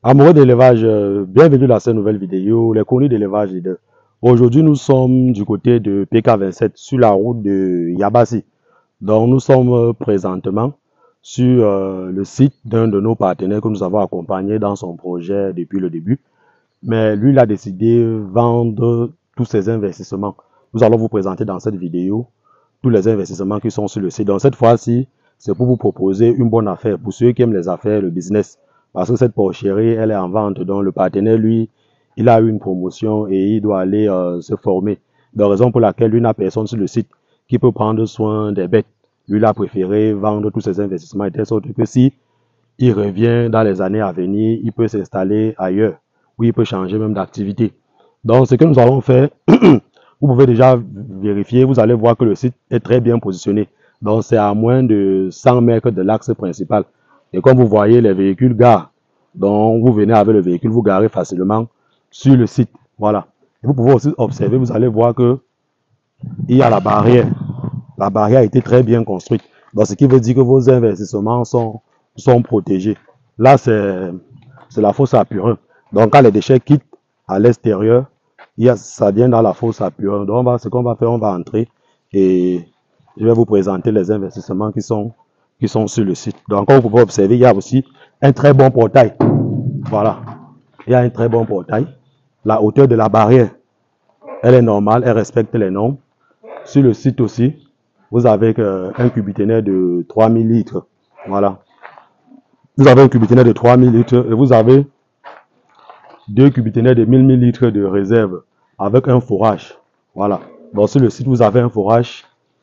Amoureux d'élevage, bienvenue dans cette nouvelle vidéo, les chroniques d'élevage leader. Aujourd'hui, nous sommes du côté de PK27 sur la route de Yabassi. Donc, nous sommes présentement sur le site d'un de nos partenaires que nous avons accompagné dans son projet depuis le début. Mais lui, il a décidé de vendre tous ses investissements. Nous allons vous présenter dans cette vidéo tous les investissements qui sont sur le site. Donc, cette fois-ci, c'est pour vous proposer une bonne affaire pour ceux qui aiment les affaires, le business. Parce que cette porcherie, elle est en vente. Donc, le partenaire, lui, il a eu une promotion et il doit aller se former. De raison pour laquelle lui n'a personne sur le site qui peut prendre soin des bêtes. Lui, il a préféré vendre tous ses investissements de telle sorte que si il revient dans les années à venir, il peut s'installer ailleurs ou il peut changer même d'activité. Donc, ce que nous allons faire, vous pouvez déjà vérifier, vous allez voir que le site est très bien positionné. Donc, c'est à moins de 100 mètres de l'axe principal. Et comme vous voyez, les véhicules garent. Donc, vous venez avec le véhicule, vous garez facilement sur le site. Voilà. Et vous pouvez aussi observer, vous allez voir que il y a la barrière. La barrière a été très bien construite. Donc, ce qui veut dire que vos investissements sont protégés. Là, c'est la fosse à purin. Donc, quand les déchets quittent à l'extérieur, ça vient dans la fosse à purin. Donc, ce qu'on va faire, on va entrer et je vais vous présenter les investissements qui sont sur le site. Donc, comme vous pouvez observer, il y a aussi un très bon portail. Voilà. Il y a un très bon portail. La hauteur de la barrière, elle est normale, elle respecte les normes. Sur le site aussi, vous avez un cubiténaire de 3000 litres. Voilà. Vous avez un cubiténaire de 3000 litres et vous avez deux cubiténaires de 1000 litres de réserve avec un forage. Voilà. Donc, sur le site, vous avez un forage.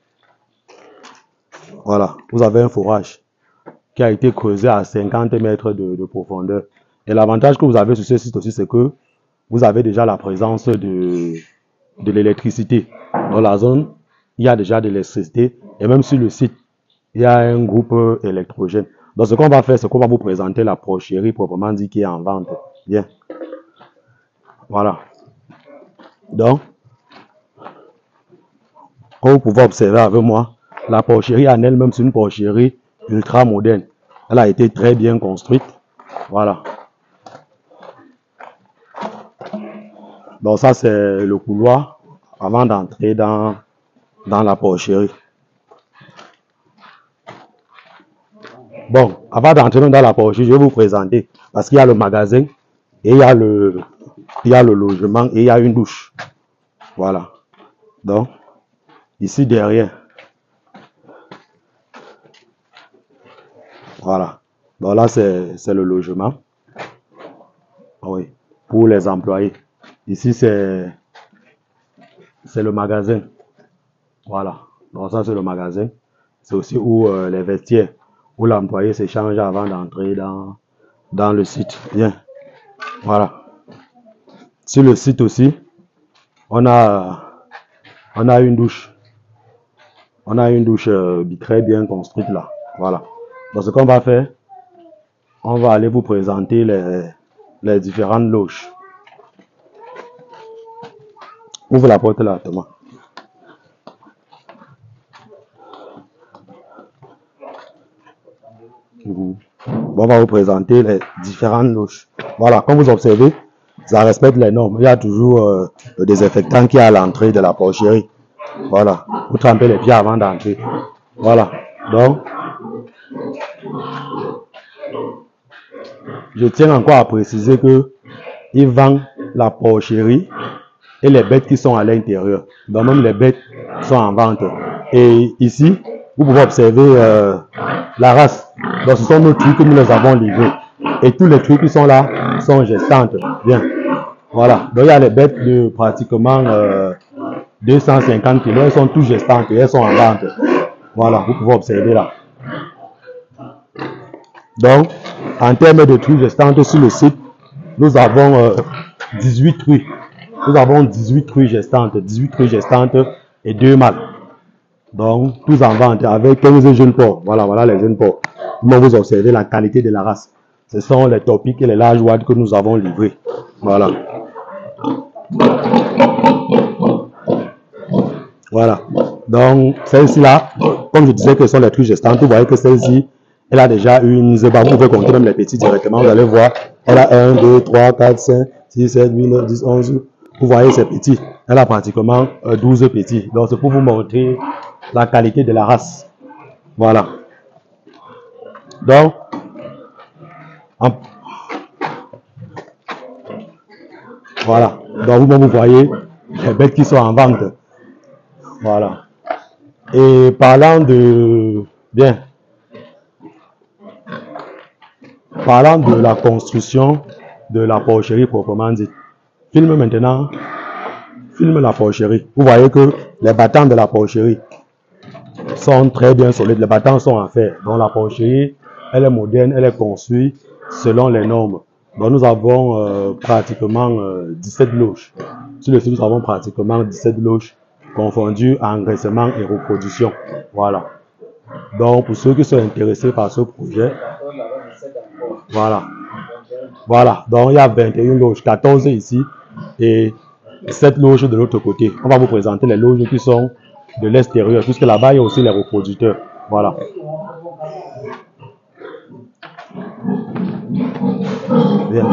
Voilà. Vous avez un forage qui a été creusé à 50 mètres de profondeur. Et l'avantage que vous avez sur ce site aussi, c'est que vous avez déjà la présence de l'électricité. Dans la zone, il y a déjà de l'électricité. Et même sur le site, il y a un groupe électrogène. Donc, ce qu'on va faire, c'est qu'on va vous présenter la porcherie proprement dit qui est en vente. Bien. Voilà. Donc, comme vous pouvez observer avec moi, la porcherie en elle-même, c'est une porcherie ultra moderne. Elle a été très bien construite. Voilà. Donc ça, c'est le couloir avant d'entrer dans la porcherie. Bon, avant d'entrer dans la porcherie, je vais vous présenter. Parce qu'il y a le magasin, et il y a le logement, et il y a une douche. Voilà. Donc, ici derrière. Voilà. Donc là, c'est le logement. Oui. Pour les employés. Ici, c'est le magasin. Voilà. Donc ça, c'est le magasin. C'est aussi où les vestiaires, où l'employé s'échange avant d'entrer dans le site. Bien. Voilà. Sur le site aussi, on a une douche. On a une douche très bien construite là. Voilà. Donc ce qu'on va faire, on va aller vous présenter les différentes loges. Ouvre la porte là, Thomas. Bon, on va vous présenter les différentes loges. Voilà, comme vous observez, ça respecte les normes. Il y a toujours le désinfectant qui est à l'entrée de la porcherie. Voilà, vous trempez les pieds avant d'entrer. Voilà, donc, je tiens encore à préciser que il vend la porcherie et les bêtes qui sont à l'intérieur. Donc même les bêtes sont en vente. Et ici, vous pouvez observer la race. Donc ce sont nos trucs que nous les avons livrés. Et tous les trucs qui sont là sont gestantes. Bien. Voilà. Donc il y a les bêtes de pratiquement 250 kg. Elles sont toutes gestantes et elles sont en vente. Voilà. Vous pouvez observer là. Donc, en termes de trucs gestantes sur le site, nous avons 18 trucs. Nous avons 18 trucs gestantes. 18 trucs gestantes et 2 mâles. Donc, tous en vente avec 15 jeunes porcs. Voilà, voilà les jeunes porcs. Vous observez la qualité de la race. Ce sont les topiques et les large wads que nous avons livrés. Voilà. Voilà. Donc, celle-ci là, comme je disais que ce sont les trucs gestantes, vous voyez que celle-ci, elle a déjà une zéba. Vous pouvez compter même les petits directement. Vous allez voir, Elle a 1, 2, 3, 4, 5, 6, 7, 8, 9, 10, 11. Vous voyez, c'est petit. Elle a pratiquement 12 petits. Donc, c'est pour vous montrer la qualité de la race. Voilà. Donc, voilà. Donc, vous voyez les bêtes qui sont en vente. Voilà. Et parlant de la construction de la porcherie proprement dit, filme maintenant, filme la porcherie. Vous voyez que les battants de la porcherie sont très bien solides. Les battants sont en fer. Donc la porcherie, elle est moderne, elle est construite selon les normes. Donc nous avons pratiquement 17 loges. Sur le site, nous avons pratiquement 17 loges confondues engraissement et reproduction. Voilà. Donc pour ceux qui sont intéressés par ce projet, voilà. Voilà. Donc il y a 21 loges, 14 ici et 7 loges de l'autre côté. On va vous présenter les loges qui sont de l'extérieur, puisque là-bas il y a aussi les reproducteurs. Voilà. Bien.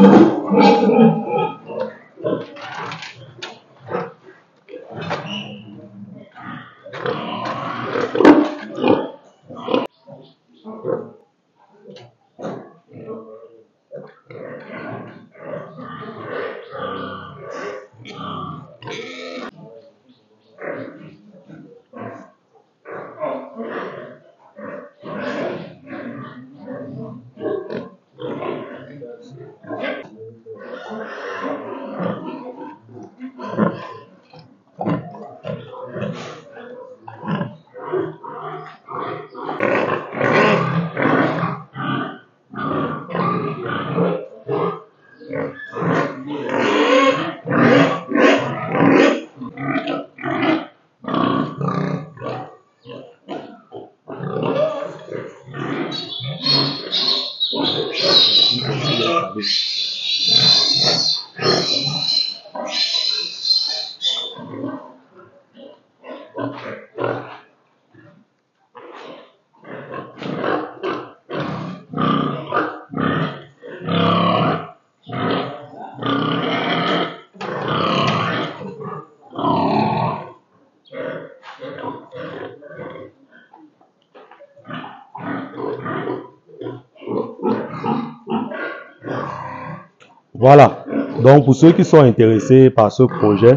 Voilà. Donc, pour ceux qui sont intéressés par ce projet,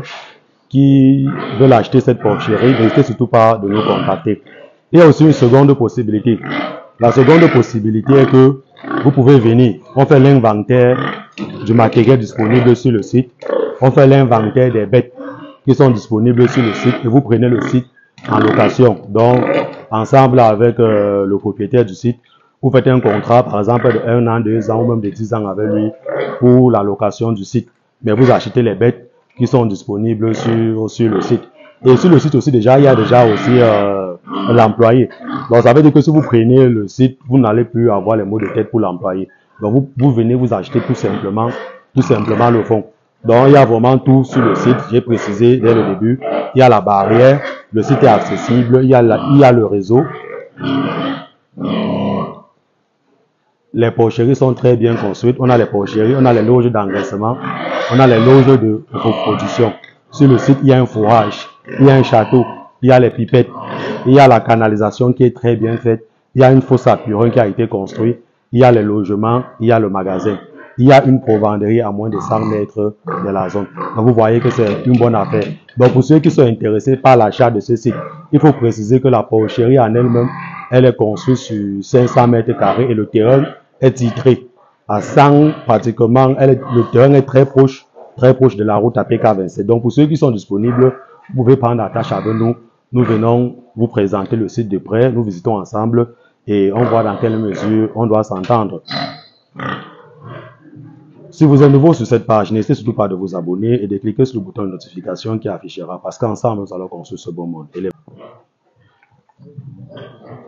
qui veulent acheter cette porcherie, n'hésitez surtout pas de nous contacter. Il y a aussi une seconde possibilité. La seconde possibilité est que vous pouvez venir. On fait l'inventaire du matériel disponible sur le site. On fait l'inventaire des bêtes qui sont disponibles sur le site et vous prenez le site en location. Donc, ensemble avec le propriétaire du site, vous faites un contrat, par exemple, de 1 an, 2 ans ou même de 10 ans avec lui pour la location du site. Mais vous achetez les bêtes qui sont disponibles sur le site. Et sur le site aussi, déjà, il y a déjà aussi l'employé. Donc, ça veut dire que si vous prenez le site, vous n'allez plus avoir les maux de tête pour l'employé. Donc, vous venez vous acheter tout simplement le fond. Donc, il y a vraiment tout sur le site. J'ai précisé dès le début. Il y a la barrière, le site est accessible, il y a le réseau. Les porcheries sont très bien construites. On a les porcheries, on a les loges d'engraissement, on a les loges de reproduction. Sur le site, il y a un fourrage, il y a un château, il y a les pipettes, il y a la canalisation qui est très bien faite, il y a une fosse à purin qui a été construite, il y a les logements, il y a le magasin. Il y a une provenderie à moins de 100 mètres de la zone. Donc, vous voyez que c'est une bonne affaire. Donc, pour ceux qui sont intéressés par l'achat de ce site, il faut préciser que la porcherie en elle-même, elle est construite sur 500 mètres carrés et le terrain est titré à 100 pratiquement. Le terrain est très proche de la route APK 27. Donc, pour ceux qui sont disponibles, vous pouvez prendre attache avec nous. Nous venons vous présenter le site de près. Nous visitons ensemble et on voit dans quelle mesure on doit s'entendre. Si vous êtes nouveau sur cette page, n'hésitez surtout pas de vous abonner et de cliquer sur le bouton de notification qui affichera parce qu'ensemble, nous allons construire ce bon monde.